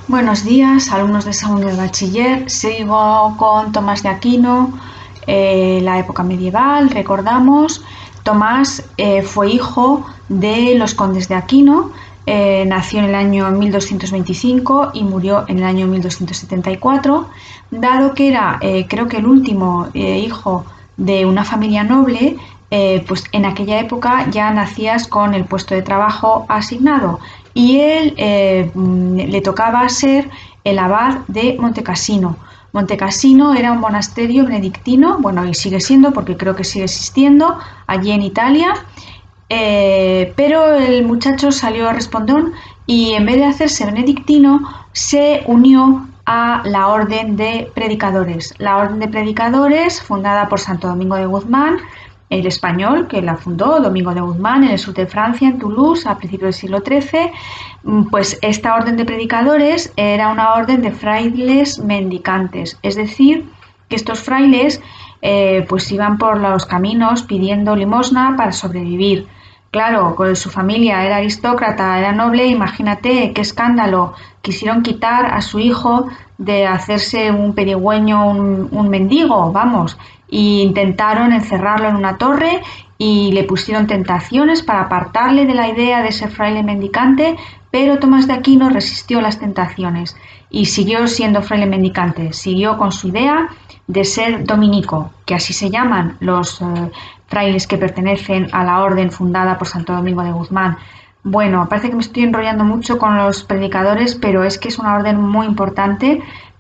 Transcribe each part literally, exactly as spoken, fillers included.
Buenos días, alumnos de segundo de bachiller. Sigo con Tomás de Aquino, eh, la época medieval. Recordamos, Tomás eh, fue hijo de los condes de Aquino, eh, nació en el año mil doscientos veinticinco y murió en el año mil doscientos setenta y cuatro. Dado que era, eh, creo que el último eh, hijo de una familia noble, eh, pues en aquella época ya nacías con el puesto de trabajo asignado y él eh, le tocaba ser el abad de Montecassino. Montecassino era un monasterio benedictino, bueno, y sigue siendo porque creo que sigue existiendo allí en Italia, eh, pero el muchacho salió respondón y en vez de hacerse benedictino se unió a la Orden de Predicadores. La Orden de Predicadores, fundada por Santo Domingo de Guzmán, el español que la fundó, Domingo de Guzmán, en el sur de Francia, en Toulouse, a principios del siglo trece, pues esta orden de predicadores era una orden de frailes mendicantes, es decir, que estos frailes eh, pues iban por los caminos pidiendo limosna para sobrevivir. Claro, con su familia era aristócrata, era noble, imagínate qué escándalo. Quisieron quitar a su hijo de hacerse un pedigüeño, un, un mendigo, vamos, e intentaron encerrarlo en una torre y le pusieron tentaciones para apartarle de la idea de ser fraile mendicante, pero Tomás de Aquino resistió las tentaciones y siguió siendo fraile mendicante, siguió con su idea de ser dominico, que así se llaman los eh, frailes que pertenecen a la orden fundada por Santo Domingo de Guzmán. Bueno, parece que me estoy enrollando mucho con los predicadores, pero es que es una orden muy importante,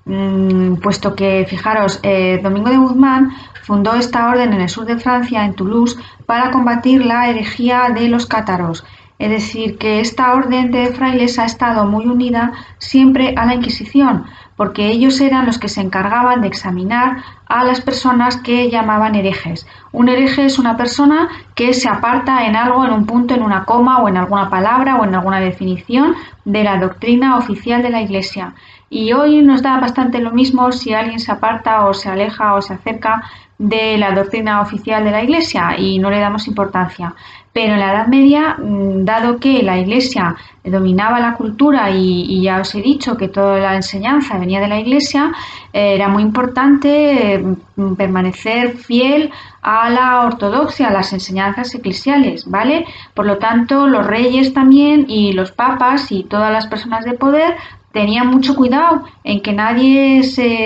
mmm, puesto que, fijaros, eh, Domingo de Guzmán fundó esta orden en el sur de Francia, en Toulouse, para combatir la herejía de los cátaros. Es decir, que esta orden de frailes ha estado muy unida siempre a la Inquisición, porque ellos eran los que se encargaban de examinar a las personas que llamaban herejes. Un hereje es una persona que se aparta en algo, en un punto, en una coma o en alguna palabra o en alguna definición de la doctrina oficial de la Iglesia. Y hoy nos da bastante lo mismo si alguien se aparta o se aleja o se acerca de la doctrina oficial de la Iglesia y no le damos importancia. Pero en la Edad Media, dado que la Iglesia dominaba la cultura y, y ya os he dicho que toda la enseñanza venía de la Iglesia, eh, era muy importante eh, permanecer fiel a la ortodoxia, a las enseñanzas eclesiales, ¿vale? Por lo tanto, los reyes también y los papas y todas las personas de poder tenían mucho cuidado en que nadie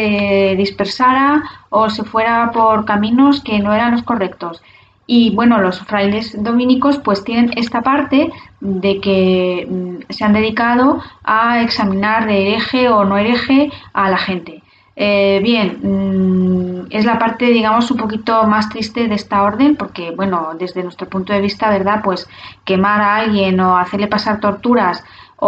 se dispersara o se fuera por caminos que no eran los correctos. Y bueno, los frailes dominicos pues tienen esta parte de que mm, se han dedicado a examinar de hereje o no hereje a la gente. Eh, bien, mmm, es la parte, digamos, un poquito más triste de esta orden porque, bueno, desde nuestro punto de vista, ¿verdad? Pues quemar a alguien o hacerle pasar torturas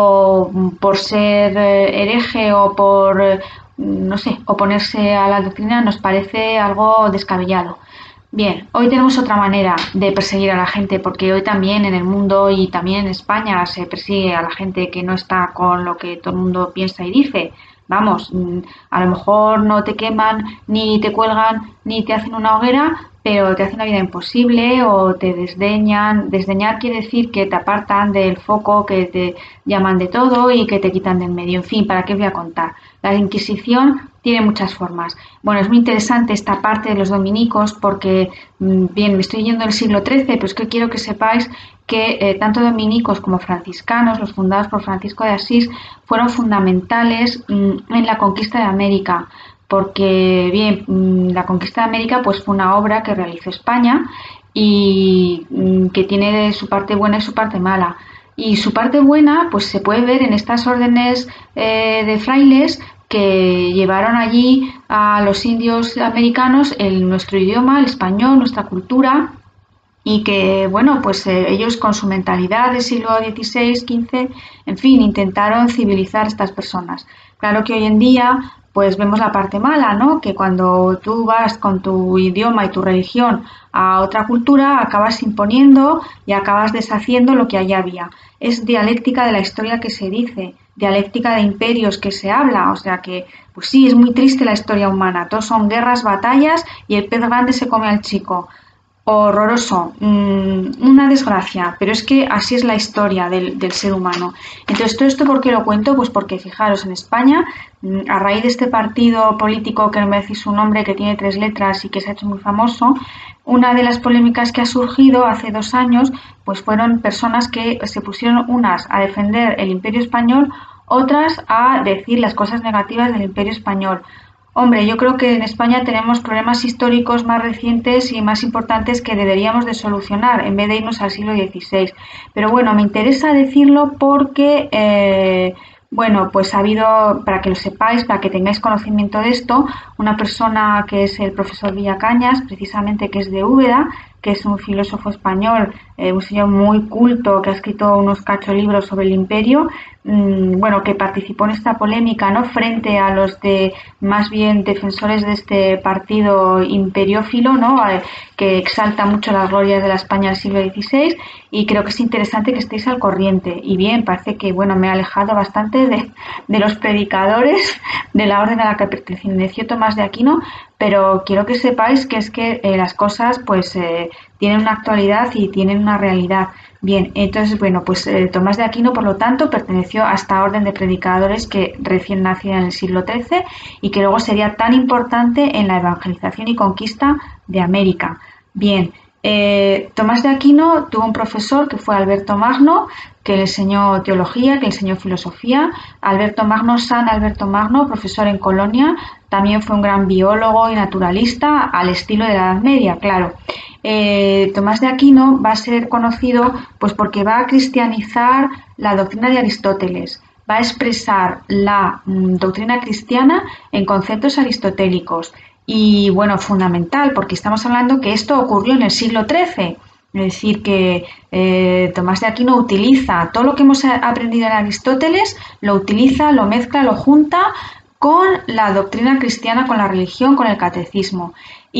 o por ser hereje o por, no sé, oponerse a la doctrina nos parece algo descabellado. Bien, hoy tenemos otra manera de perseguir a la gente porque hoy también en el mundo y también en España se persigue a la gente que no está con lo que todo el mundo piensa y dice. Vamos, a lo mejor no te queman, ni te cuelgan, ni te hacen una hoguera, pero te hacen la vida imposible o te desdeñan. Desdeñar quiere decir que te apartan del foco, que te llaman de todo y que te quitan del medio. En fin, ¿para qué voy a contar? La Inquisición tiene muchas formas. Bueno, es muy interesante esta parte de los dominicos porque, bien, me estoy yendo del siglo trece, pero es que quiero que sepáis que eh, tanto dominicos como franciscanos, los fundados por Francisco de Asís, fueron fundamentales mmm, en la conquista de América. Porque, bien, la conquista de América pues fue una obra que realizó España y que tiene su parte buena y su parte mala. Y su parte buena pues se puede ver en estas órdenes eh, de frailes que llevaron allí a los indios americanos el, nuestro idioma, el español, nuestra cultura, y que, bueno, pues eh, ellos con su mentalidad del siglo dieciséis, quince, en fin, intentaron civilizar a estas personas. Claro que hoy en día pues vemos la parte mala, ¿no? Que cuando tú vas con tu idioma y tu religión a otra cultura, acabas imponiendo y acabas deshaciendo lo que allá había. Es dialéctica de la historia que se dice, dialéctica de imperios que se habla, o sea que, pues sí, es muy triste la historia humana. Todos son guerras, batallas y el pez grande se come al chico. horroroso, una desgracia, pero es que así es la historia del, del ser humano. Entonces, ¿todo esto por qué lo cuento? Pues porque, fijaros, en España, a raíz de este partido político que no me decís su nombre, que tiene tres letras y que se ha hecho muy famoso, una de las polémicas que ha surgido hace dos años, pues fueron personas que se pusieron unas a defender el Imperio Español, otras a decir las cosas negativas del Imperio Español. Hombre, yo creo que en España tenemos problemas históricos más recientes y más importantes que deberíamos de solucionar en vez de irnos al siglo dieciséis. Pero bueno, me interesa decirlo porque, eh, bueno, pues ha habido, para que lo sepáis, para que tengáis conocimiento de esto, una persona que es el profesor Villacañas, precisamente que es de Úbeda, que es un filósofo español, eh, un señor muy culto, que ha escrito unos cacho libros sobre el imperio, mmm, bueno, que participó en esta polémica, ¿no?, frente a los de más bien defensores de este partido imperiófilo, ¿no?, eh, que exalta mucho las glorias de la España del siglo dieciséis, y creo que es interesante que estéis al corriente. Y bien, parece que, bueno, me he alejado bastante de, de los predicadores de la orden a la que perteneció Tomás de Aquino, pero quiero que sepáis que es que eh, las cosas pues eh, tienen una actualidad y tienen una realidad. Bien, entonces, bueno, pues eh, Tomás de Aquino, por lo tanto, perteneció a esta orden de predicadores que recién nacía en el siglo trece y que luego sería tan importante en la evangelización y conquista de América. Bien, eh, Tomás de Aquino tuvo un profesor que fue Alberto Magno, que le enseñó teología, que le enseñó filosofía. Alberto Magno, San Alberto Magno, profesor en Colonia, también fue un gran biólogo y naturalista al estilo de la Edad Media, claro. Eh, Tomás de Aquino va a ser conocido pues porque va a cristianizar la doctrina de Aristóteles, va a expresar la mm, doctrina cristiana en conceptos aristotélicos y, bueno, fundamental, porque estamos hablando que esto ocurrió en el siglo trece. Es decir, que eh, Tomás de Aquino utiliza todo lo que hemos aprendido en Aristóteles, lo utiliza, lo mezcla, lo junta con la doctrina cristiana, con la religión, con el catecismo.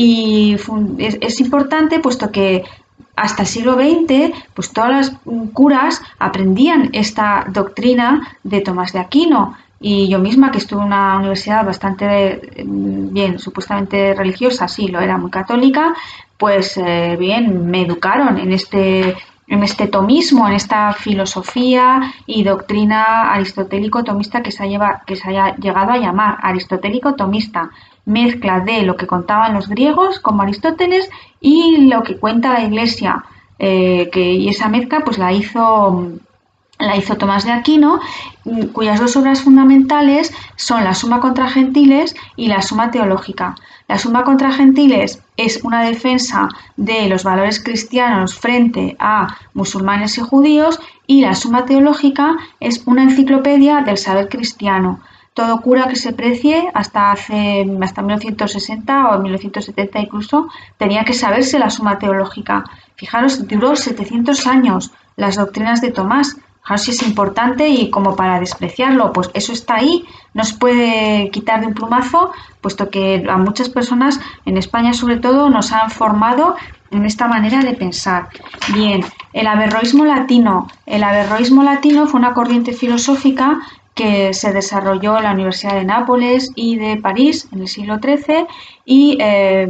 Y es, es importante puesto que hasta el siglo veinte, pues todas las curas aprendían esta doctrina de Tomás de Aquino. Y yo misma, que estuve en una universidad bastante bien, supuestamente religiosa, sí, lo era, muy católica, pues eh, bien, me educaron en este, en este tomismo, en esta filosofía y doctrina aristotélico-tomista que se, ha lleva, que se haya llegado a llamar aristotélico-tomista, mezcla de lo que contaban los griegos como Aristóteles y lo que cuenta la Iglesia, eh, que, y esa mezcla pues la hizo... la hizo Tomás de Aquino, cuyas dos obras fundamentales son la Suma contra Gentiles y la Suma Teológica. La Suma contra Gentiles es una defensa de los valores cristianos frente a musulmanes y judíos, y la Suma Teológica es una enciclopedia del saber cristiano. Todo cura que se precie hasta hace hasta mil novecientos sesenta o mil novecientos setenta incluso tenía que saberse la Suma Teológica. Fijaros, duró setecientos años las doctrinas de Tomás. Fijaros si es importante, y como para despreciarlo, pues eso está ahí, no se puede quitar de un plumazo, puesto que a muchas personas en España sobre todo nos han formado en esta manera de pensar. Bien, el averroísmo latino. El averroísmo latino fue una corriente filosófica que se desarrolló en la Universidad de Nápoles y de París en el siglo trece, y eh,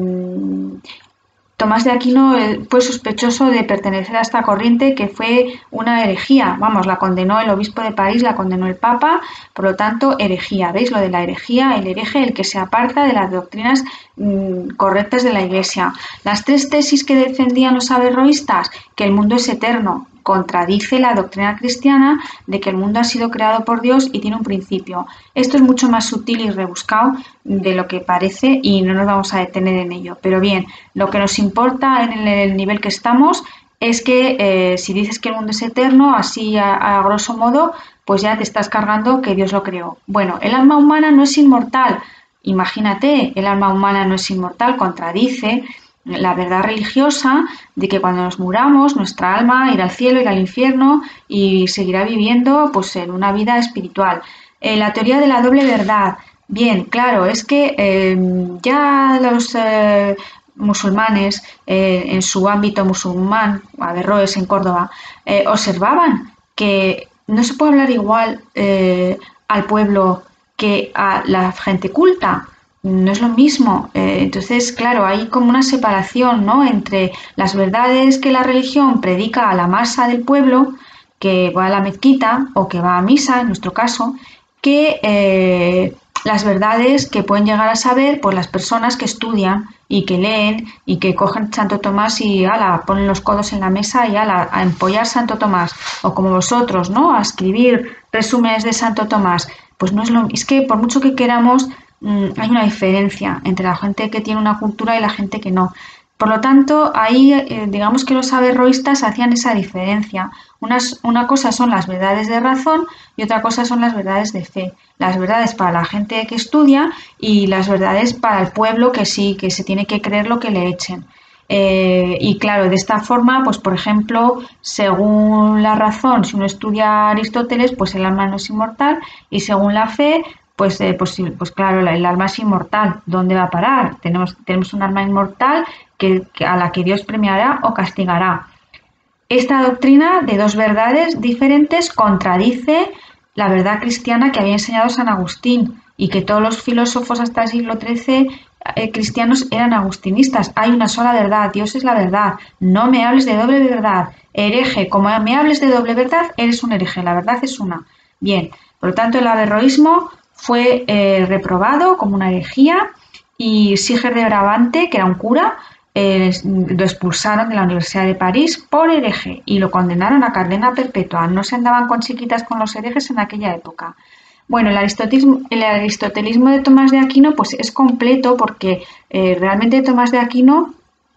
Tomás de Aquino fue sospechoso de pertenecer a esta corriente, que fue una herejía. Vamos, la condenó el obispo de París, la condenó el Papa, por lo tanto, herejía. ¿Veis lo de la herejía? El hereje, el que se aparta de las doctrinas mmm, correctas de la Iglesia. Las tres tesis que defendían los averroístas: que el mundo es eterno, contradice la doctrina cristiana de que el mundo ha sido creado por Dios y tiene un principio. Esto es mucho más sutil y rebuscado de lo que parece y no nos vamos a detener en ello. Pero bien, lo que nos importa en el nivel que estamos es que eh, si dices que el mundo es eterno, así a, a grosso modo, pues ya te estás cargando que Dios lo creó. Bueno, el alma humana no es inmortal. Imagínate, el alma humana no es inmortal, contradice la verdad religiosa de que cuando nos muramos nuestra alma irá al cielo, irá al infierno y seguirá viviendo pues en una vida espiritual. Eh, la teoría de la doble verdad. Bien, claro, es que eh, ya los eh, musulmanes eh, en su ámbito musulmán, Averroes en Córdoba, eh, observaban que no se puede hablar igual eh, al pueblo que a la gente culta. no es lo mismo. Eh, entonces, claro, hay como una separación, ¿no?, entre las verdades que la religión predica a la masa del pueblo, que va a la mezquita o que va a misa, en nuestro caso, que eh, las verdades que pueden llegar a saber pues las personas que estudian y que leen y que cogen Santo Tomás y ala, ponen los codos en la mesa y ala, a empollar Santo Tomás, o como vosotros, ¿no?, a escribir resúmenes de Santo Tomás. Pues no es lo, es que por mucho que queramos, mmm, hay una diferencia entre la gente que tiene una cultura y la gente que no. Por lo tanto, ahí eh, digamos que los averroístas hacían esa diferencia. Unas, una cosa son las verdades de razón y otra cosa son las verdades de fe. Las verdades para la gente que estudia y las verdades para el pueblo que sí, que se tiene que creer lo que le echen. Eh, y claro, de esta forma, pues por ejemplo, según la razón, si uno estudia Aristóteles, pues el alma no es inmortal, y según la fe, pues, eh, pues, pues claro, el alma es inmortal. ¿Dónde va a parar? Tenemos, tenemos un alma inmortal que, que a la que Dios premiará o castigará. Esta doctrina de dos verdades diferentes contradice la verdad cristiana que había enseñado San Agustín y que todos los filósofos hasta el siglo trece eh, cristianos eran agustinistas. Hay una sola verdad, Dios es la verdad. No me hables de doble verdad. Hereje, como me hables de doble verdad, eres un hereje. La verdad es una. Bien, por lo tanto el averroísmo fue eh, reprobado como una herejía y Siger de Brabante, que era un cura, Eh, lo expulsaron de la Universidad de París por hereje y lo condenaron a cadena perpetua. No se andaban con chiquitas con los herejes en aquella época. Bueno, el aristotelismo, el aristotelismo de Tomás de Aquino pues es completo porque eh, realmente Tomás de Aquino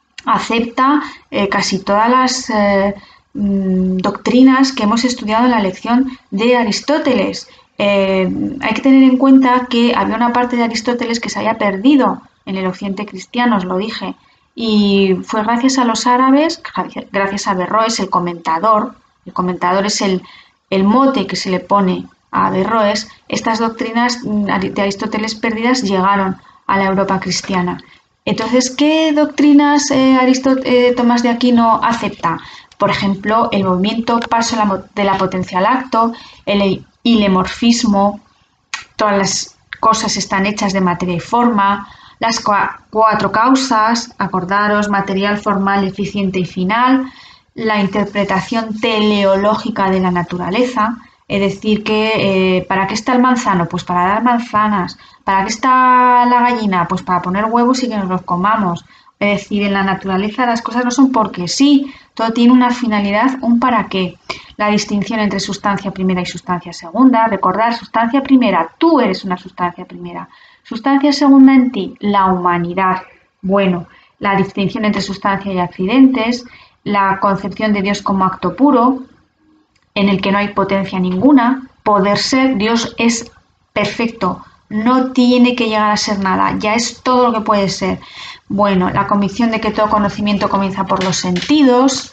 acepta eh, casi todas las eh, mmm, doctrinas que hemos estudiado en la lección de Aristóteles. Eh, hay que tener en cuenta que había una parte de Aristóteles que se había perdido en el occidente cristiano, os lo dije. Y fue gracias a los árabes, gracias a Averroes, el comentador, el comentador es el, el mote que se le pone a Averroes, estas doctrinas de Aristóteles perdidas llegaron a la Europa cristiana. Entonces, ¿qué doctrinas eh, eh, Tomás de Aquino acepta? Por ejemplo, el movimiento paso de la potencia al acto, el hilemorfismo, todas las cosas están hechas de materia y forma, las cuatro causas, acordaros, material, formal, eficiente y final, la interpretación teleológica de la naturaleza, es decir, que eh, ¿para qué está el manzano? Pues para dar manzanas. ¿Para qué está la gallina? Pues para poner huevos y que nos los comamos. Es decir, en la naturaleza las cosas no son porque sí, todo tiene una finalidad, un para qué. La distinción entre sustancia primera y sustancia segunda, recordar, sustancia primera, tú eres una sustancia primera. Sustancia segunda en ti, la humanidad. Bueno, la distinción entre sustancia y accidentes, la concepción de Dios como acto puro, en el que no hay potencia ninguna, poder ser, Dios es perfecto, no tiene que llegar a ser nada, ya es todo lo que puede ser. Bueno, la convicción de que todo conocimiento comienza por los sentidos,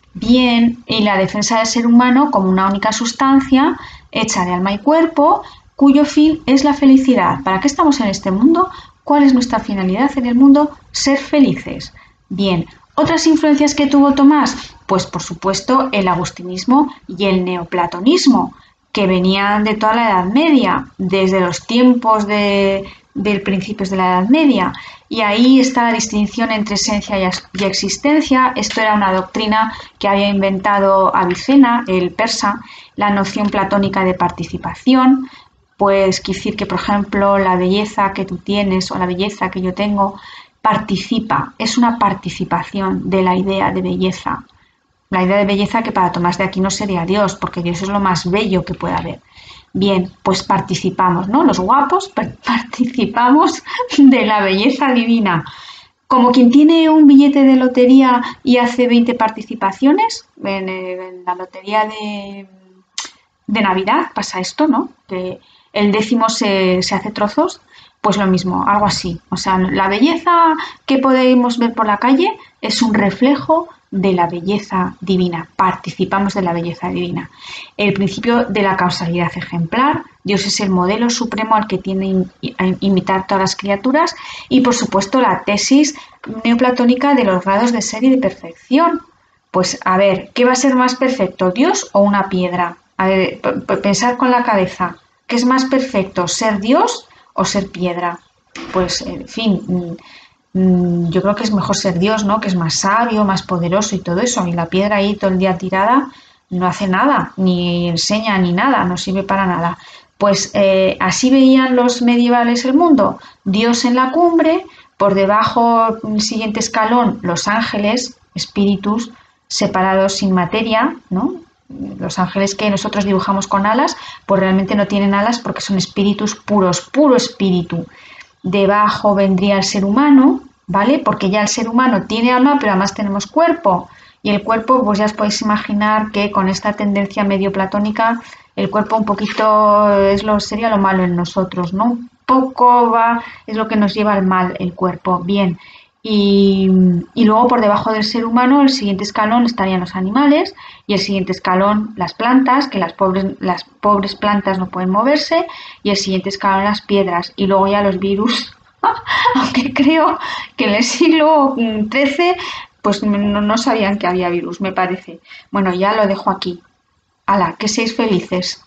bien, y la defensa del ser humano como una única sustancia hecha de alma y cuerpo, cuyo fin es la felicidad. ¿Para qué estamos en este mundo? ¿Cuál es nuestra finalidad en el mundo? Ser felices. Bien, ¿otras influencias que tuvo Tomás? Pues por supuesto el agustinismo y el neoplatonismo, que venían de toda la Edad Media, desde los tiempos de, de principios de la Edad Media. Y ahí está la distinción entre esencia y existencia. Esto era una doctrina que había inventado Avicena, el persa, la noción platónica de participación. Pues quiere decir que, por ejemplo, la belleza que tú tienes o la belleza que yo tengo participa, es una participación de la idea de belleza. La idea de belleza que para Tomás de Aquino sería Dios, porque Dios es lo más bello que puede haber. Bien, pues participamos, ¿no? Los guapos participamos de la belleza divina. Como quien tiene un billete de lotería y hace veinte participaciones, en, en la lotería de, de Navidad pasa esto, ¿no? Que el décimo se, se hace trozos, pues lo mismo, algo así. O sea, la belleza que podemos ver por la calle es un reflejo de la belleza divina, participamos de la belleza divina. El principio de la causalidad ejemplar, Dios es el modelo supremo al que tiende a imitar todas las criaturas, y por supuesto la tesis neoplatónica de los grados de ser y de perfección. Pues a ver, ¿qué va a ser más perfecto, Dios o una piedra? A ver, pensar con la cabeza, ¿qué es más perfecto, ser Dios o ser piedra? pues, en fin, mm, yo creo que es mejor ser Dios, ¿no? Que es más sabio, más poderoso y todo eso. Y la piedra ahí todo el día tirada no hace nada, ni enseña ni nada, no sirve para nada. Pues eh, así veían los medievales el mundo. Dios en la cumbre, por debajo, el siguiente escalón, los ángeles, espíritus separados sin materia, ¿no? Los ángeles que nosotros dibujamos con alas, pues realmente no tienen alas porque son espíritus puros, puro espíritu. Debajo vendría el ser humano, ¿vale? Porque ya el ser humano tiene alma, pero además tenemos cuerpo. Y el cuerpo, pues ya os podéis imaginar que con esta tendencia medio platónica, el cuerpo un poquito es lo, sería lo malo en nosotros, ¿no? Un poco va, es lo que nos lleva al mal, el cuerpo. Bien. Y, y luego por debajo del ser humano, el siguiente escalón estarían los animales y el siguiente escalón las plantas, que las pobres, las pobres plantas no pueden moverse, y el siguiente escalón las piedras, y luego ya los virus, aunque creo que en el siglo trece pues no, no sabían que había virus, me parece. Bueno, ya lo dejo aquí. Hala, que seáis felices.